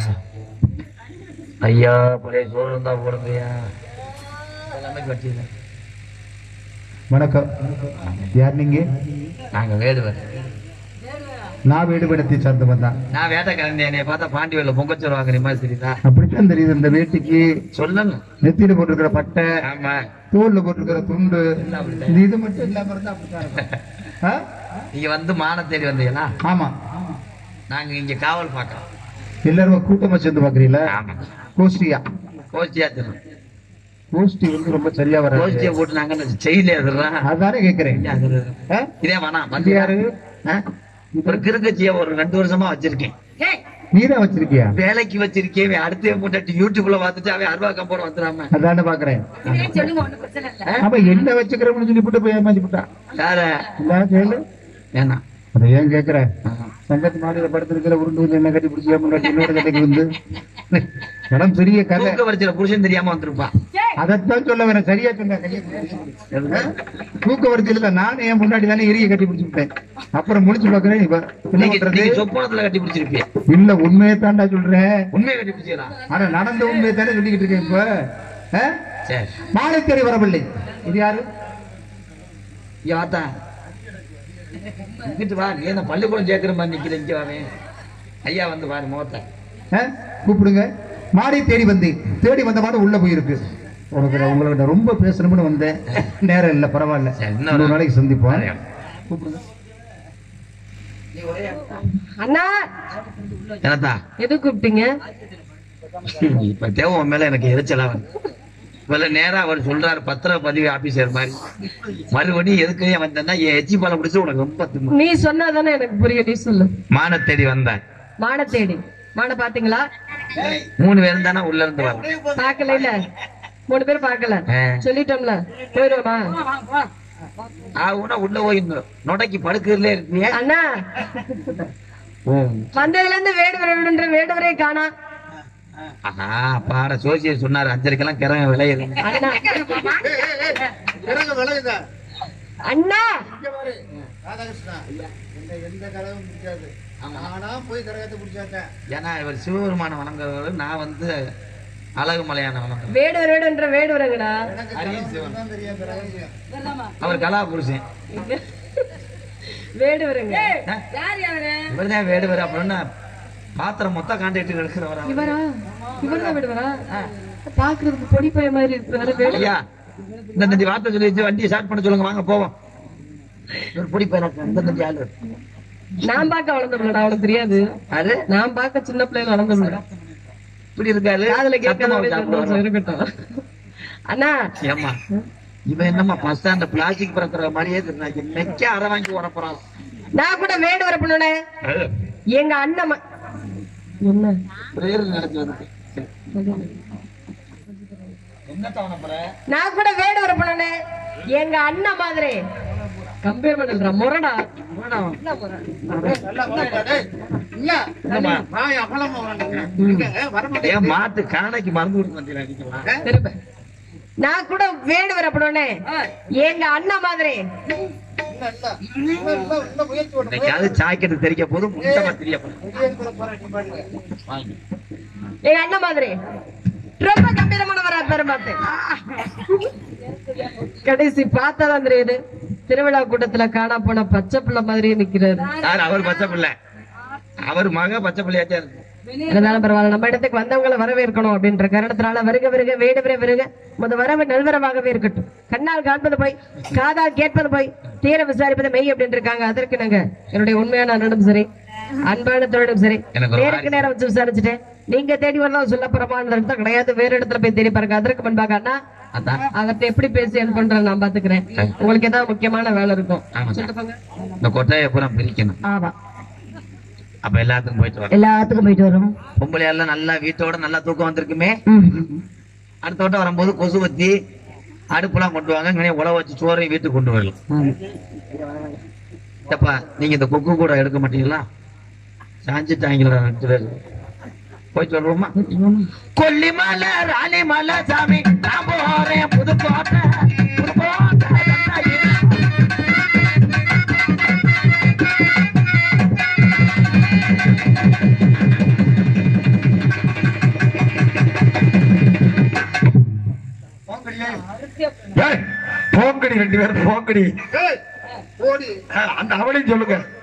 ஐயா பழைய சோறு இருந்தா போடுங்கய்யா. எல்லாமே கட்டிடுங்க. வணக்கம். யார் நீங்க? நாங்க வேடுவர். நான் வேடுபடத்தை சார்ந்தவன் தான். நான் வேட்டைக்காரன். என்னைய பார்த்தா பாண்டி வேலை பொங்கச்சோறு வாங்குற மாதிரி தெரியுதா? அப்படித்தான் தெரியுது. இந்த வேட்டிக்கு சொல்லணும். நெத்தியில போட்டிருக்கிற பட்டை, ஆமா, தோல்ல போட்டிருக்கிற துண்டு, இந்த இது மட்டும் இல்லாம இருந்தா அப்படித்தான் இருக்கும். நீங்க வந்து மான தேடி வந்தீங்களா? ஆமா, நாங்க இங்க காவல் பாக்குறோம். எல்லாரும் கூட்டமா சேர்ந்து பாக்குறீங்களா? ஆமா. கோஷ்டியா? கோஷ்டியா தெரியும். கோஷ்டி வந்து ரொம்ப சரியா வர கோஷ்டியை போட்டு நாங்க செய்யல. அதானே கேக்குறேன். இதே வேணாம். வந்து யாரு ஒரு கிருக்கச்சிய ஒரு 2 வருஷமா வச்சிருக்கேன். நீதான் வச்சிருக்கியா? வேலைக்கு வச்சிருக்கேன். அடுத்த மூட்டாட்டி யூடியூப்ல பாத்துட்டு அவன் அருவா கம்போட வந்துடாம. அதானே பாக்குறேன். அப்ப என்ன வச்சுக்கிறோம்னு சொல்லி போட்டு போய் ஏமாத்தி போட்டான். யார கேளு. ஏன்னா அதை ஏன் கேக்குற? சங்கத்து மாநில படத்திருக்கிற உருண்டு என்ன கட்டி பிடிச்சியா முன்னாடி இன்னொரு கதைக்கு வந்து படம் பெரிய கதை. வரிசையில புருஷன் தெரியாம வந்திருப்பான். அதைத்தான் சொல்ல வேற. சரியா சொன்ன. தூக்க வரிசையில நானும் என் முன்னாடி தானே எரிய கட்டி பிடிச்சுட்டேன். அப்புறம் முடிச்சு பாக்குறேன். சொப்பனத்துல கட்டி பிடிச்சிருப்பேன். இல்ல, உண்மையை தாண்டா சொல்றேன். உண்மையை கட்டி பிடிச்சிடலாம். ஆனா நடந்த உண்மையை தானே சொல்லிக்கிட்டு இருக்கேன். இப்ப மாலைக்கறி வரவில்லை. இது யாரு? யாத்தா இங்கிட்டு வா. நீ என்ன பள்ளிக்கூடம் சேர்க்கிற மாதிரி நிக்கிற? இங்க வாவே. ஐயா வந்து பாரு முகத்தை. கூப்பிடுங்க. மாடி தேடி வந்து தேடி வந்த மாதிரி உள்ள போயிருக்கு. உங்கள்கிட்ட ரொம்ப பேசணும்னு வந்தேன். நேரம் இல்ல, பரவாயில்ல. இன்னொரு நாளைக்கு சந்திப்போம். கூப்பிடுங்க. அண்ணா என்னத்தா எது கூப்பிட்டீங்க? இப்ப தேவன் மேல எனக்கு எரிச்சலா வந்து இவ்வளவு நேரா அவர் சொல்றாரு பத்திரப்பதிவு ஆபீசர் மாதிரி. மறுபடியும் எதுக்கு வந்தேன்னா என் எச்சி பாலம் பிடிச்சு உனக்கு ரொம்ப திமிரு. நீ சொன்னாதானே எனக்கு புரியும். நீ சொல்லு. மான தேடி வந்தேன். மான தேடி மான பாத்தீங்களா? 3 பேரும் தானே உள்ள இருந்து வர பாக்கல. இல்ல 3 பேர் பாக்கல. சொல்லிட்டோம்ல, போயிருவோமா? உள்ள போய் நொடைக்கு படுக்கிறதுல இருக்கீங்க. அண்ணா வந்ததுல இருந்து வேடுவர வேடுவரே காணா. பாட சோசியர் சொன்னாரு 5:30 கிழங்கு விளையுது. அண்ணா ஏன்னா இவர் சிவபெருமான வணங்குறவர். நான் வந்து அழகு மலையான வணங்குறேன். வேடுவரேடுன்ற வேடுவரங்கடா. அவர் கலா புருஷன். வேடுவரங்க. இவர்தான் வேடுவர். அப்புறம் பாத்திரம் மொத்த கான்ட்ராக்ட் எடுக்கிறவரா? இவரா? இவர்தான் வேடுவரா? பாக்குறதுக்கு பொடி பைய மாதிரி இருக்கு. ஐயா இந்த வார்த்தை சொல்லி வண்டியை ஸ்டார்ட் பண்ண சொல்லுங்க. வாங்க போவோம். ஒரு பொடி பையன் ஆளு. நான் பார்க்க வளர்ந்துடலடா. அவனுக்கு தெரியாது. அது நான் பார்க்க சின்ன பிள்ளைல வளர்ந்துடல. இப்படி இருக்காரு. அதுல கேட்க இருக்கட்டும். அண்ணா ஏமா இவன் என்னம்மா பஸ் ஸ்டாண்ட்ல பிளாஸ்டிக் பறக்கிற மாதிரியே தெரியும். நெக்க அரை வாங்கி உரப்புறான். நான் கூட வேடு வர பண்ணுனே. எங்க அண்ணன் என்ன நடக்குது? நான் கூட வேடு வர பண்ணுனே. எங்க அண்ணன் மாதிரி கம்பேர் பண்ற முரடா. மாட்டு காணைக்கு மறந்து கொடுக்க. நான் கூட வேடு வர பண்ணுனே. எங்க அண்ணன் மாதிரி சாய்க்கிறது தெரிக்க போதும். எங்க அண்ணன் மாதிரி ரொம்ப கம்பீரமானவரா பெருமாத்து. கடைசி பார்த்தாதான் தெரியுது. திருவிழா கூட்டத்துல காணா போன பச்சை பிள்ளை மாதிரியே நிக்கிறாரு. அவர் பச்சை பிள்ளை. அவர் மக பச்சை பிள்ளையாச்சா இருக்கு. இருந்தாலும் பரவாயில்ல, நம்ம இடத்துக்கு வந்தவங்களை வரவேற்கணும் அப்படின்ற காரணத்தினால வருக வருக வேடுவரே வருக. வரவு நல்வரவாகவே இருக்கட்டும். கண்ணால் காண்பது போய் காதால் கேட்பது போய் தீர விசாரிப்பது மெய் அப்படின்னு இருக்காங்க. அதற்கு நாங்க என்னுடைய உண்மையான அண்ணனும் சரி அன்பான தோழியும் சரி நேருக்கு நேரம் வச்சு விசாரிச்சுட்டேன். நீங்க தேடி வரலாம் சொல்ல பிரமாணம் கிடையாது. வேற இடத்துல போய் தேடி பாருங்க. அதற்கு முன்பாக அண்ணா அவர்கிட்ட எப்படி பேசி இது பண்றேன் நான் பாத்துக்கிறேன். உங்களுக்கு ஏதாவது முக்கியமான வேலை இருக்கும் இந்த கொட்டையை பூரா பிரிக்கணும். ஆமா, அப்ப எல்லாத்துக்கும் போயிட்டு வரும். எல்லாத்துக்கும் போயிட்டு வரும். பொம்பளை எல்லாம் நல்லா வீட்டோட நல்லா தூக்கம் வந்திருக்குமே. அடுத்த வட்டம் வரும்போது கொசு வத்தி அடுப்புலாம் கொண்டு வாங்க. உழவு வச்சு சோறையும் வீட்டுக்கு கொண்டு வரலாம். எப்பா நீங்க இந்த கொக்கு கூட எடுக்க மாட்டீங்களா? சாஞ்சிட்டாங்களா? 2 பேர் போயிட்டு வருவோமா? கொல்லிமலை ராணிமலை சாமி நான் போறேன் புதுக்கோட்டை. போங்கடி 2 பேரும் போங்கடி. ஓடி அந்த அவளையும் சொல்லுங்க.